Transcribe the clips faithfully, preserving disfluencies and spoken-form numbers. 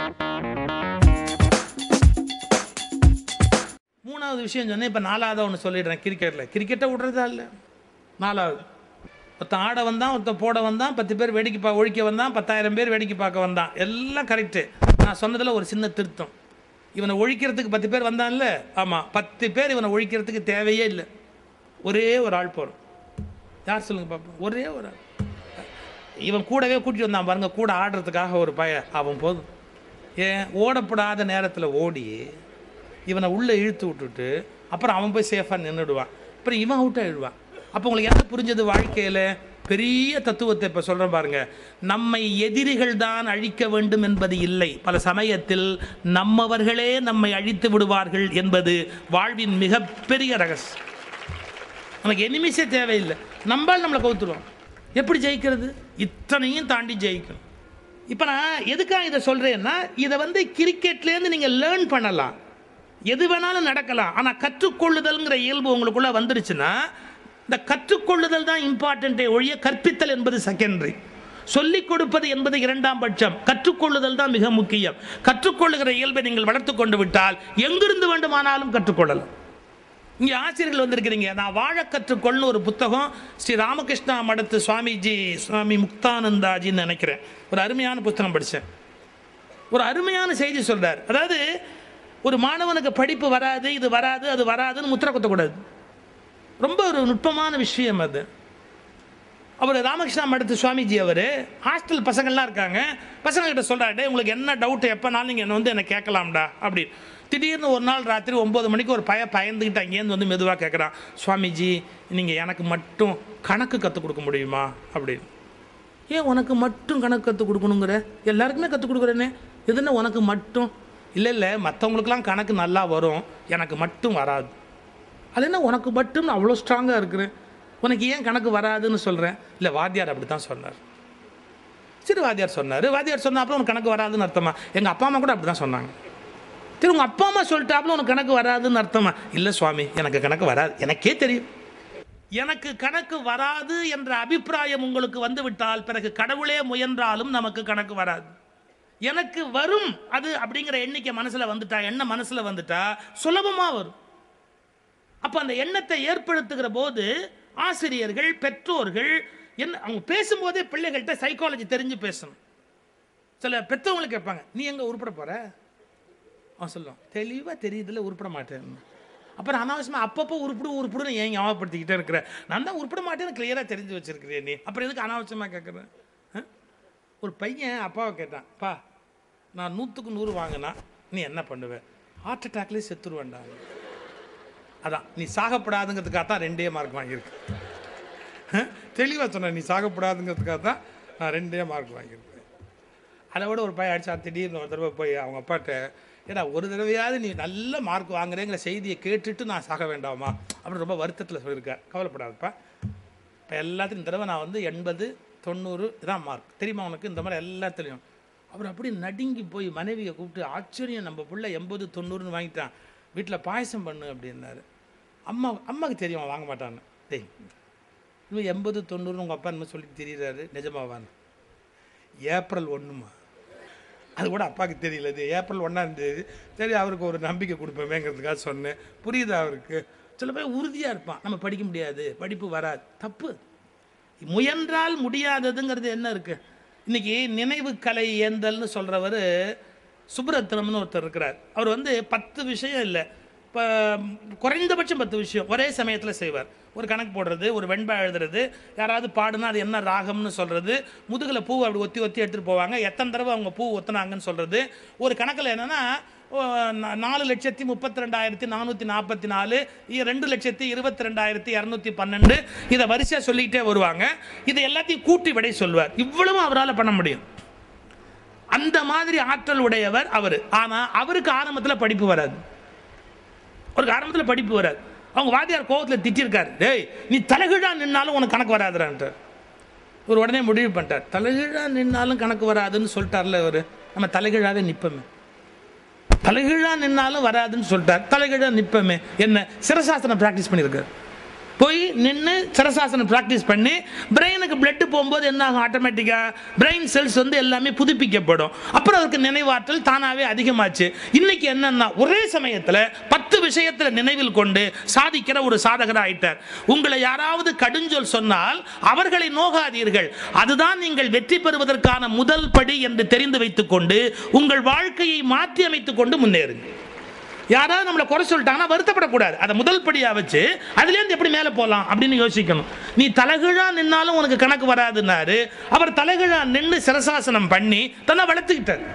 மூணாவது விஷயம் சொன்னேன். இப்போ நாலாவது ஒன்று சொல்லிடுறேன். கிரிக்கெட்டில் கிரிக்கெட்டை விடுறதா இல்லை. நாலாவது ஒருத்தன் ஆட வந்தான், ஒருத்தன் போட வந்தான், பத்து பேர் வேடிக்கை பா ஒழிக்க வந்தான், பத்தாயிரம் பேர் வேடிக்கை பார்க்க வந்தான். எல்லாம் கரெக்டு. நான் சொன்னதில் ஒரு சின்ன திருத்தம். இவனை ஒழிக்கிறதுக்கு பத்து பேர் வந்தான்ல, ஆமாம், பத்து பேர் இவனை ஒழிக்கிறதுக்கு தேவையே இல்லை. ஒரே ஒரு ஆள் போகிறோம். யார் சொல்லுங்கள் பார்ப்போம்? ஒரே ஒரு ஆள். இவன் கூடவே கூட்டிட்டு வந்தான் பாருங்க, கூட ஆடுறதுக்காக ஒரு பய. அவன் போதும். ஏன் ஓடப்படாத நேரத்தில் ஓடி இவனை உள்ளே இழுத்து விட்டுட்டு அப்புறம் அவன் போய் சேஃபாக நின்றுடுவான். அப்புறம் இவன் அவுட் ஆகிடுவான். அப்போ உங்களுக்கு என்ன புரிஞ்சது? வாழ்க்கையில் பெரிய தத்துவத்தை இப்போ சொல்கிறேன் பாருங்க. நம்மை எதிரிகள் தான் அழிக்க வேண்டும் என்பது இல்லை. பல சமயத்தில் நம்மவர்களே நம்மை அழித்து விடுவார்கள் என்பது வாழ்வின் மிகப்பெரிய ரகசியம். நமக்கு எனிமிஸே தேவையில்லை. நம்பால் நம்மளை கவுத்துருவோம். எப்படி ஜெயிக்கிறது? இத்தனையும் தாண்டி ஜெயிக்கணும். இப்போ நான் எதுக்காக இதை சொல்கிறேன்னா, இதை வந்து கிரிக்கெட்லேருந்து நீங்கள் லேர்ன் பண்ணலாம். எது வேணாலும் நடக்கலாம். ஆனால் கற்றுக்கொள்ளுதல்ங்கிற இயல்பு உங்களுக்குள்ளே வந்துருச்சுன்னா, இந்த கற்றுக்கொள்ளுதல் தான் இம்பார்ட்டண்ட்டே ஒழிய கற்பித்தல் என்பது செகண்டரி. சொல்லிக் கொடுப்பது என்பது இரண்டாம் பட்சம். கற்றுக்கொள்ளுதல் தான் மிக முக்கியம். கற்றுக்கொள்ளுகிற இயல்பை நீங்கள் வளர்த்து கொண்டு விட்டால் எங்கிருந்து வேண்டுமானாலும் கற்றுக்கொள்ளலாம். இங்கே ஆசிரியர்கள் வந்திருக்கிறீங்க. நான் வாழ கற்றுக்கொள்னு ஒரு புத்தகம் ஸ்ரீ ராமகிருஷ்ணா மடத்து சுவாமிஜி சுவாமி முக்தானந்தாஜின்னு நினைக்கிறேன். ஒரு அருமையான புத்தகம் படித்தேன். ஒரு அருமையான செய்தி சொல்கிறார். அதாவது ஒரு மாணவனுக்கு படிப்பு வராது, இது வராது, அது வராதுன்னு முத்திரை குத்தக்கூடாது. ரொம்ப ஒரு நுட்பமான விஷயம் அது. அவர் ராமகிருஷ்ணா மடத்து சுவாமிஜி அவர் ஹாஸ்டல் பசங்கள்லாம் இருக்காங்க. பசங்கள்கிட்ட சொல்கிறாரு, உங்களுக்கு என்ன டவுட்டு எப்போனாலும் நீங்கள் என்ன வந்து என்னை கேட்கலாம்டா அப்படின்னு. திடீர்னு ஒரு நாள் ராத்திரி ஒம்பது மணிக்கு ஒரு பய பயந்துக்கிட்டு அங்கேருந்து வந்து மெதுவாக கேட்குறான், சுவாமிஜி நீங்கள் எனக்கு மட்டும் கணக்கு கற்றுக் கொடுக்க முடியுமா அப்படின்னு. ஏன் உனக்கு மட்டும் கணக்கு கற்றுக் கொடுக்கணுங்கிற? எல்லாருக்குமே கற்றுக் கொடுக்குறேனே, எதுன்னு உனக்கு மட்டும்? இல்லை இல்லை, மற்றவங்களுக்கெல்லாம் கணக்கு நல்லா வரும், எனக்கு மட்டும் வராது. அது என்ன உனக்கு மட்டும் அவ்வளோ ஸ்ட்ராங்காக இருக்கிறேன், உனக்கு ஏன் கணக்கு வராதுன்னு சொல்கிறேன்? இல்லை வாத்தியார் அப்படி தான் சொன்னார். சரி வாத்தியார் சொன்னார். வாத்தியார் சொன்ன அப்புறம் உனக்கு கணக்கு வராதுன்னு அர்த்தமா? எங்கள் அப்பா அம்மா கூட அப்படி தான் சொன்னாங்க. சரி உங்கள் அப்பா அம்மா சொல்லிட்டாப்புல உனக்கு கணக்கு வராதுன்னு அர்த்தமா? இல்லை சுவாமி, எனக்கு கணக்கு வராது, எனக்கே தெரியும். எனக்கு கணக்கு வராது என்ற அபிப்பிராயம் உங்களுக்கு வந்து விட்டால் பிறகு கடவுளே முயன்றாலும் நமக்கு கணக்கு வராது. எனக்கு வரும் அது அப்படிங்கிற எண்ணிக்கை மனசில் வந்துட்டா, எண்ணம் மனசில் வந்துட்டா சுலபமாக வரும். அப்போ அந்த எண்ணத்தை ஏற்படுத்துகிற போது ஆசிரியர்கள் பெற்றோர்கள் என்ன அவங்க பேசும்போதே பிள்ளைகள்கிட்ட சைக்காலஜி தெரிஞ்சு பேசணும். சில பெற்றவங்களுக்கு கேட்பாங்க, நீ எங்கே உருப்பட போகிற? அவன் சொல்லுவான், தெளிவாக தெரியுதுல உருப்பட மாட்டேன். அப்புறம் அனாவசியமாக அப்பப்போ உருப்பிடு உருப்பிடுன்னு ஏன் ஞாபகப்படுத்திக்கிட்டே இருக்கிற? நான் தான் உருப்பட மாட்டேன்னு கிளியராக தெரிஞ்சு வச்சிருக்கிறேன், நீ அப்புறம் எதுக்கு அனாவசியமாக கேட்குறேன்? ஒரு பையன் அப்பாவை கேட்டான், பா நான் நூற்றுக்கு நூறு வாங்கினா நீ என்ன பண்ணுவேன்? ஹார்ட் அட்டாக்லேயே செத்துருவேன்டா. அதான் நீ சாகப்படாதுங்கிறதுக்காக தான் ரெண்டே மார்க் வாங்கியிருக்கேன். தெளிவாக சொன்னேன், நீ சாகப்படாதுங்கிறதுக்காக தான் நான் ரெண்டே மார்க் வாங்கியிருக்கேன். அதை விட ஒரு பையன் அடிச்சா திடீர்னு ஒரு தடவை போய் அவங்க அப்பாட்ட, ஏன்னா ஒரு தடவையாவது நீ நல்ல மார்க் வாங்குறேங்கிற செய்தியை கேட்டுட்டு நான் சாக வேண்டாமா அப்படின்னு ரொம்ப வருத்தத்தில் சொல்லியிருக்கார். கவலைப்படாதப்பா, இப்போ எல்லாத்தையும் இந்த தடவை நான் வந்து எண்பது தொண்ணூறு இதான் மார்க் தெரியுமா உனக்கு, இந்த மாதிரி எல்லாம் தெரியும். அவர் அப்படி நடுங்கி போய் மனைவியை கூப்பிட்டு, ஆச்சரியம் நம்ம பிள்ளை எண்பது தொண்ணூறுன்னு வாங்கிட்டான், வீட்டில் பாயசம் பண்ணு அப்படின்னாரு. அம்மா அம்மாவுக்கு தெரியும் அவன் வாங்க மாட்டான்னு. டேய் இன்னும் எண்பது தொண்ணூறுன்னு உங்கள் அப்பா இன்னும் சொல்லிட்டு தெரியுறாரு, நிஜமாவான்னு? ஏப்ரல் ஒன்றுமா, அது கூட அப்பாவுக்கு தெரியல. இது ஏப்ரல் ஒன்றாம் தேதி, சரி அவருக்கு ஒரு நம்பிக்கை கொடுப்போமேங்கிறதுக்காக சொன்னேன். புரியுதா அவருக்கு? சில பேர் உறுதியாக இருப்பான், நம்ம படிக்க முடியாது, படிப்பு வராது. தப்பு. முயன்றால் முடியாததுங்கிறது என்ன இருக்குது? இன்றைக்கி நினைவு கலை ஏந்தல்னு சொல்கிறவர் சுப்ரத்னம்னு ஒருத்தர் இருக்கிறார். அவர் வந்து பத்து விஷயம் இல்லை, இப்போ குறைந்தபட்சம் பத்து விஷயம் ஒரே சமயத்தில் செய்வார். ஒரு கணக்கு போடுறது, ஒரு வெண்பா எழுதுறது, யாராவது பாடுனா அது என்ன ராகம்னு சொல்கிறது, முதுகில் பூ அப்படி ஒத்தி ஒத்தி எடுத்துகிட்டு போவாங்க, எத்தனை தடவை அவங்க பூ ஒத்துனாங்கன்னு சொல்கிறது. ஒரு கணக்கில் என்னென்னா நாலு லட்சத்தி முப்பத்தி ரெண்டாயிரத்தி நானூற்றி நாற்பத்தி நாலு ரெண்டு லட்சத்தி இருபத்தி ரெண்டாயிரத்தி இரநூத்தி பன்னெண்டு இதை வரிசையாக சொல்லிக்கிட்டே வருவாங்க. இதை எல்லாத்தையும் கூட்டி விடை சொல்வார். இவ்வளவும் அவரால் பண்ண முடியும். அந்த மாதிரி ஆற்றல் உடையவர் அவர். ஆனால் அவருக்கு ஆரம்பத்தில் படிப்பு வராது. அவருக்கு ஆரம்பத்தில் படிப்பு வராது. அவங்க வாத்தியார் கோவத்தில் திட்டிருக்காரு, டேய் நீ தலைகீழாக நின்னாலும் உனக்கு கணக்கு வராதுறான்ட்டு. ஒரு உடனே முடிவு பண்ணிட்டார், தலைகீழாக நின்னாலும் கணக்கு வராதுன்னு சொல்லிட்டார்ல அவர், நம்ம தலைகீழாவே நிற்போமே, தலைகீழாக நின்னாலும் வராதுன்னு சொல்லிட்டார், தலைகீழாக நிற்போமே. என்ன சிரசாசனம் ப்ராக்டிஸ் பண்ணியிருக்காரு. போய் நின்று சரசாசனம் ப்ராக்டிஸ் பண்ணி பிரெயினுக்கு பிளட்டு போகும்போது என்ன ஆகும்? ஆட்டோமேட்டிக்காக பிரெயின் செல்ஸ் வந்து எல்லாமே புதுப்பிக்கப்படும். அப்புறம் அதுக்கு நினைவாற்றல் தானாகவே அதிகமாச்சு. இன்னைக்கு என்னன்னா ஒரே சமயத்தில் பத்து விஷயத்தில் நினைவில் கொண்டு சாதிக்கிற ஒரு சாதகராக ஆயிட்டார். உங்களை யாராவது கடுஞ்சொல் சொன்னால் அவர்களை நோகாதீர்கள். அதுதான் நீங்கள் வெற்றி பெறுவதற்கான முதல் படி என்று தெரிந்து வைத்துக் கொண்டு உங்கள் வாழ்க்கையை மாற்றி அமைத்துக் கொண்டு முன்னேறுங்கள். யாராவது நம்மளை குறை சொல்லிட்டாங்கன்னா வருத்தப்படக்கூடாது. அதை முதல் படியா வச்சு அதுலேருந்து எப்படி மேலே போகலாம் அப்படின்னு யோசிக்கணும். நீ தலைகீழா நின்னாலும் உனக்கு கணக்கு வராதுன்னாரு. அவர் தலைகீழா நின்று சிரசாசனம் பண்ணி தன்னை வளர்த்துக்கிட்டார்.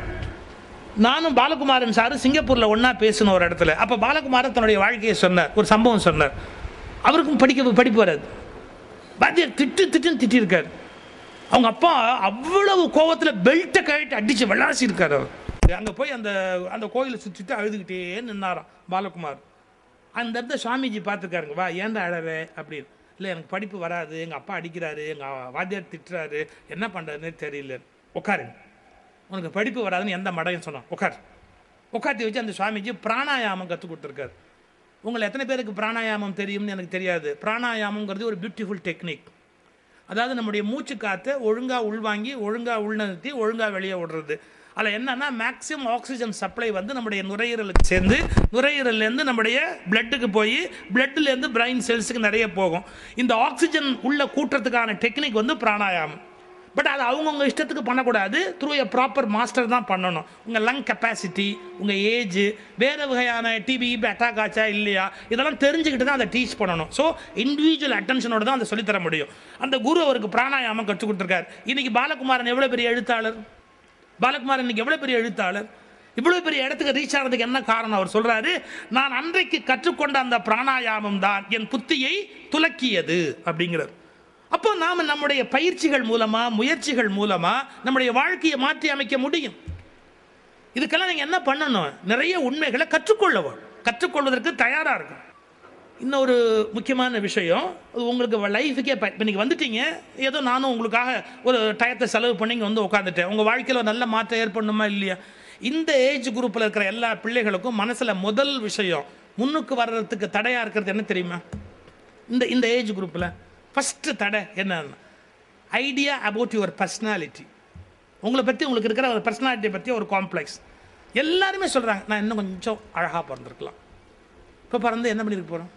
நானும் பாலகுமாரன் சார் சிங்கப்பூரில் ஒன்றா பேசணும் ஒரு இடத்துல. அப்போ பாலகுமாரன் தன்னுடைய வாழ்க்கையை சொன்னார், ஒரு சம்பவம் சொன்னார். அவருக்கும் படிக்க படிப்பு வராது. பாத்தியார் திட்டு திட்டுன்னு திட்டிருக்கார். அவங்க அப்பா அவ்வளவு கோவத்தில் பெல்ட்டை கழிட்டு அடித்து விளாசி இருக்கார். அவர் அங்கே போய் அந்த அந்த கோயிலை சுற்றிட்டு அழுதுகிட்டே நின்னாராம் பாலகுமார். அந்த இடத்த சுவாமிஜி பார்த்துருக்காருங்க. வா ஏன்டா அழவே அப்படின்னு. இல்லை எனக்கு படிப்பு வராது, எங்கள் அப்பா அடிக்கிறாரு, எங்கள் வாத்தியார் திட்டுறாரு, என்ன பண்ணுறதுன்னு தெரியல. உட்காருங்க, உனக்கு படிப்பு வராதுன்னு எந்த மடையும் சொன்னான். உட்கார். உட்காத்தி வச்சு அந்த சுவாமிஜி பிராணாயாமம் கற்றுக் கொடுத்துருக்காரு. உங்களை எத்தனை பேருக்கு பிராணாயாமம் தெரியும்னு எனக்கு தெரியாது. பிராணாயாமங்கிறது ஒரு பியூட்டிஃபுல் டெக்னிக். அதாவது நம்முடைய மூச்சு காற்றை ஒழுங்காக உள்வாங்கி ஒழுங்காக உள்நிறுத்தி ஒழுங்காக வெளியே விடுறது. அதில் என்னன்னா மேக்ஸிமம் ஆக்சிஜன் சப்ளை வந்து நம்முடைய நுரையீரலுக்கு சேர்ந்து நுரையீரல்லேருந்து நம்முடைய பிளட்டுக்கு போய் பிளட்லேருந்து பிரெயின் செல்ஸுக்கு நிறைய போகும். இந்த ஆக்சிஜன் உள்ள கூட்டுறதுக்கான டெக்னிக் வந்து பிராணாயாமம். பட் அது அவங்கவுங்க இஷ்டத்துக்கு பண்ணக்கூடாது. த்ரூ எ ப்ராப்பர் மாஸ்டர் தான் பண்ணணும். உங்கள் லங் கெப்பாசிட்டி, உங்கள் ஏஜ், வேறு வகையான டிபி அட்டாக் ஆச்சா இல்லையா, இதெல்லாம் தெரிஞ்சுக்கிட்டு தான் அதை டீச் பண்ணணும். ஸோ இண்டிவிஜுவல் அட்டென்ஷனோடு தான் அதை சொல்லித்தர முடியும். அந்த குரு அவருக்கு பிராணாயாமம் கற்றுக் கொடுத்துருக்காரு. இன்றைக்கி பாலகுமாரன் எவ்வளோ பெரிய எழுத்தாளர்! பாலகுமாரன் இன்னைக்கு எவ்வளோ பெரிய எழுத்தாளர்! இவ்வளோ பெரிய இடத்துக்கு ரீச் ஆனதுக்கு என்ன காரணம்? அவர் சொல்கிறாரு, நான் அன்றைக்கு கற்றுக்கொண்ட அந்த பிராணாயாமம் தான் என் புத்தியை துலக்கியது அப்படிங்கிறார். அப்போ நாம் நம்முடைய பயிற்சிகள் மூலமாக முயற்சிகள் மூலமாக நம்முடைய வாழ்க்கையை மாற்றி அமைக்க முடியும். இதுக்கெல்லாம் நீங்கள் என்ன பண்ணணும்? நிறைய உண்மைகளை கற்றுக்கொள்ளவும், கற்றுக்கொள்வதற்கு தயாராக இருக்கும். இன்னொரு முக்கியமான விஷயம், உங்களுக்கு லைஃபுக்கே இப்போ நீங்கள் வந்துட்டீங்க, ஏதோ நானும் உங்களுக்காக ஒரு டயத்தை செலவு பண்ணி இங்கே வந்து உட்காந்துட்டேன். உங்கள் வாழ்க்கையில் ஒரு நல்ல மாற்றம் ஏற்படணுமா இல்லையா? இந்த ஏஜ் குரூப்பில் இருக்கிற எல்லா பிள்ளைகளுக்கும் மனசில் முதல் விஷயம் முன்னுக்கு வர்றதுக்கு தடையாக இருக்கிறது என்ன தெரியுமா? இந்த இந்த ஏஜ் குரூப்பில் ஃபஸ்ட்டு தடை என்னன்னா ஐடியா அபவுட் யுவர் பர்சனாலிட்டி. உங்களை பற்றி உங்களுக்கு இருக்கிற ஒரு பர்சனாலிட்டியை பற்றி ஒரு காம்ப்ளெக்ஸ். எல்லாருமே சொல்கிறாங்க, நான் இன்னும் கொஞ்சம் அழகாக பிறந்திருக்கலாம். இப்போ பிறந்து என்ன பண்ணியிருக்க போகிறோம்?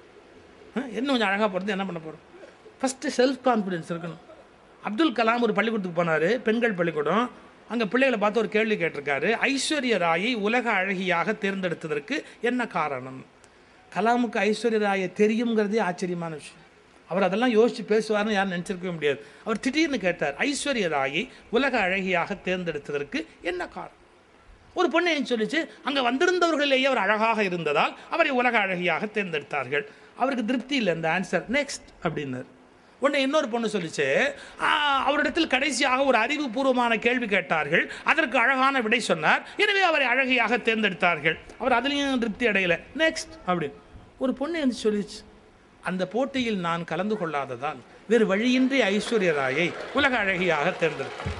இன்னும் கொஞ்சம் அழகாக பிறந்து என்ன பண்ண போகிறோம்? ஃபஸ்ட்டு செல்ஃப் கான்ஃபிடென்ஸ் இருக்கணும். அப்துல் கலாம் ஒரு பள்ளிக்கூடத்துக்கு போனார், பெண்கள் பள்ளிக்கூடம். அங்கே பிள்ளைகளை பார்த்து ஒரு கேள்வி கேட்டிருக்காரு, ஐஸ்வர்ய ராயை உலக அழகியாக தேர்ந்தெடுத்ததற்கு என்ன காரணம்? கலாமுக்கு ஐஸ்வர்ய ராயை தெரியுங்கிறதே ஆச்சரியமான விஷயம். அவர் அதெல்லாம் யோசித்து பேசுவார்னு யாரும் நினச்சிருக்கவே முடியாது. அவர் திடீர்னு கேட்டார், ஐஸ்வர்ய ராயை உலக அழகியாக தேர்ந்தெடுத்ததற்கு என்ன காரணம்? ஒரு பொண்ணு என்ன சொல்லிச்சு, அங்கே வந்திருந்தவர்களிலேயே அவர் அழகாக இருந்ததால் அவரை உலக அழகியாக தேர்ந்தெடுத்தார்கள். அவருக்கு திருப்தி இல்லை இந்த ஆன்சர். நெக்ஸ்ட் அப்படின்னார். உடனே இன்னொரு பொண்ணு சொல்லிச்சு, அவரிடத்தில் கடைசியாக ஒரு அறிவுபூர்வமான கேள்வி கேட்டார்கள், அதற்கு அழகான விடை சொன்னார், எனவே அவரை அழகியாக தேர்ந்தெடுத்தார்கள். அவர் அதுலேயும் திருப்தி அடையலை. நெக்ஸ்ட் அப்படின்னு ஒரு பொண்ணு என்ன சொல்லிச்சு, அந்த போட்டியில் நான் கலந்து கொள்ளாததால் வேறு வழியின்றி ஐஸ்வர்ய ராயை உலக அழகியாக தேர்ந்தெடுத்தார்.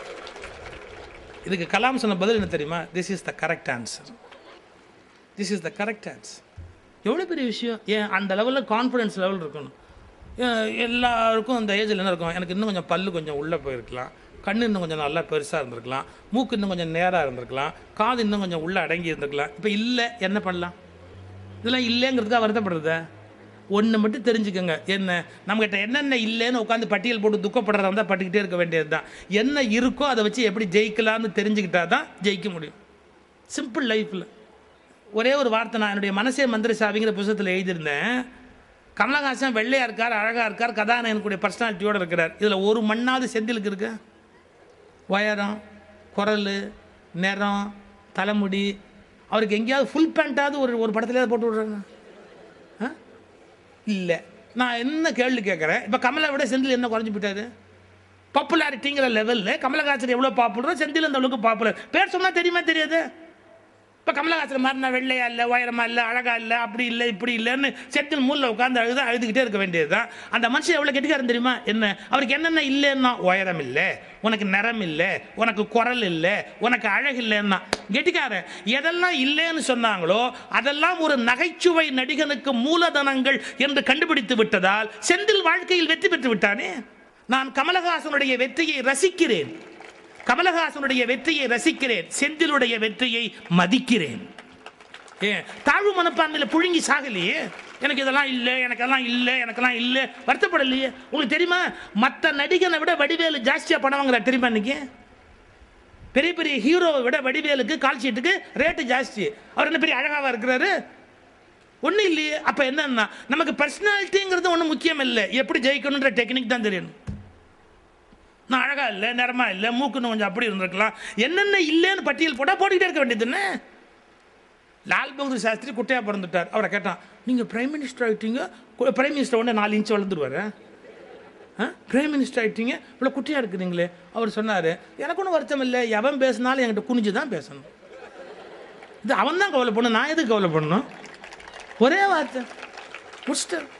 இதுக்கு கலாம் சொன்ன பதில் என்ன தெரியுமா? This is the correct answer. This is the correct answer. எவ்வளோ பெரிய விஷயம்! ஏன் அந்த லெவலில் கான்ஃபிடென்ஸ் லெவல் இருக்கணும். எல்லாருக்கும் அந்த ஏஜில் என்ன இருக்கும், எனக்கு இன்னும் கொஞ்சம் பல்லு கொஞ்சம் உள்ளே போயிருக்கலாம், கண் இன்னும் கொஞ்சம் நல்லா பெருசாக இருந்திருக்கலாம், மூக்கு இன்னும் கொஞ்சம் நேராக இருந்திருக்கலாம், காது இன்னும் கொஞ்சம் உள்ளே அடங்கி இருந்திருக்கலாம். இப்போ இல்லை, என்ன பண்ணலாம்? இதெல்லாம் இல்லைங்கிறதுக்காக வருத்தப்படுறத ஒன்று மட்டும் தெரிஞ்சுக்கோங்க. என்ன நம்மகிட்ட என்னென்ன இல்லைன்னு உட்காந்து பட்டியல் போட்டு துக்கப்படுறதா இருந்தால் பட்டுக்கிட்டே இருக்க வேண்டியது தான். என்ன இருக்கோ அதை வச்சு எப்படி ஜெயிக்கலாம்னு தெரிஞ்சுக்கிட்டா தான் ஜெயிக்க முடியும். சிம்பிள் லைஃப்பில் ஒரே ஒரு வார்த்தை, நான் என்னுடைய மனசே மந்திர சாவிங்கிற புத்தகத்தில் எழுதியிருந்தேன். கமலஹாசன் வெள்ளையாக இருக்கார், அழகாக இருக்கார், கதாநாயகனுடைய பர்சனாலிட்டியோடு இருக்கிறார். இதில் ஒரு மண்ணாவது செந்திலுக்கு இருக்கு? உயரம், குரல், நிறம், தலைமுடி. அவருக்கு எங்கேயாவது ஃபுல் பேண்ட்டாவது ஒரு ஒரு படத்துலேயாவது போட்டு விட்றாங்க? ஆ இல்லை. நான் என்ன கேள்வி கேட்குறேன், இப்போ கமலை விட செந்தில் என்ன குறைஞ்சி போயிட்டாரு? பாப்புலாரிட்டிங்கிற லெவலில் கமலஹாசன் எவ்வளோ பாப்புலரோ செந்தில் அந்த அளவுக்கு பாப்புலர். பேர் சொன்னால் தெரியுமா தெரியாது? இப்போ கமலஹாசன் மாதிரி நான் வெள்ளையா இல்லை, உயரமா இல்லை, அழகா இல்லை, அப்படி இல்லை, இப்படி இல்லைன்னு செட்டில் மூலில் உட்காந்து அழுது அழுதுகிட்டே இருக்க வேண்டியது தான். அந்த மனுஷன் எவ்வளோ கெட்டிக்காரன் தெரியுமா? என்ன அவருக்கு என்னென்ன இல்லைன்னா, உயரம் இல்லை, உனக்கு நிறம் இல்லை, உனக்கு குரல் இல்லை, உனக்கு அழகு இல்லைன்னா கெட்டிக்காரன். எதெல்லாம் இல்லைன்னு சொன்னாங்களோ அதெல்லாம் ஒரு நகைச்சுவை நடிகனுக்கு மூலதனங்கள் என்று கண்டுபிடித்து விட்டதால் செந்தில் வாழ்க்கையில் வெற்றி பெற்று விட்டானே. நான் கமலஹாசனுடைய வெற்றியை ரசிக்கிறேன், கமலஹாசனுடைய வெற்றியை ரசிக்கிறேன், செந்திலுடைய வெற்றியை மதிக்கிறேன். ஏன் தாழ்வு மனப்பான்மையில் புழுங்கி சாகலையே. எனக்கு இதெல்லாம் இல்லை, எனக்கெல்லாம் இல்லை, எனக்கெல்லாம் இல்லை, வருத்தப்படலையே. உங்களுக்கு தெரியுமா, மற்ற நடிகனை விட வடிவேலு ஜாஸ்தியாக பணம் வாங்குற தெரியுமா? இன்னைக்கு பெரிய பெரிய ஹீரோவை விட வடிவேலுக்கு கால் ஷீட்டுக்கு ரேட்டு ஜாஸ்தி. அவர் என்ன பெரிய அழகாக இருக்கிறாரு? ஒன்றும் இல்லையே. அப்போ என்னன்னா, நமக்கு பர்சனாலிட்டிங்கிறது ஒன்றும் முக்கியம் இல்லை, எப்படி ஜெயிக்கணுன்ற டெக்னிக் தான் தெரியணும். நான் அழகா இல்லை, நிறமா இல்லை, மூக்குன்னு கொஞ்சம் அப்படி இருந்திருக்கலாம், என்னென்ன இல்லைன்னு பட்டியல் போட்டால் போட்டுக்கிட்டே இருக்க வேண்டியது என்ன? லால் பகதூர் சாஸ்திரி குட்டையாக பிறந்துட்டார். அவரை கேட்டான், நீங்கள் பிரைம் மினிஸ்டர் ஆகிட்டீங்க, பிரைம் மினிஸ்டர் உடனே நாலு இன்ச்சு வளர்ந்துருவார். ஆ பிரைம் மினிஸ்டர் ஆகிட்டீங்க, இவ்வளோ குட்டியாக இருக்கிறீங்களே. அவர் சொன்னார், எனக்கு ஒன்றும் வருத்தம் இல்லை, எவன் பேசினாலும் என்கிட்ட குனிஞ்சு தான் பேசணும். இது அவன் தான் கவலை பண்ணணும், நான் எதுக்கு கவலை பண்ணணும்? ஒரே வார்த்தை முடிச்சிட்டார்.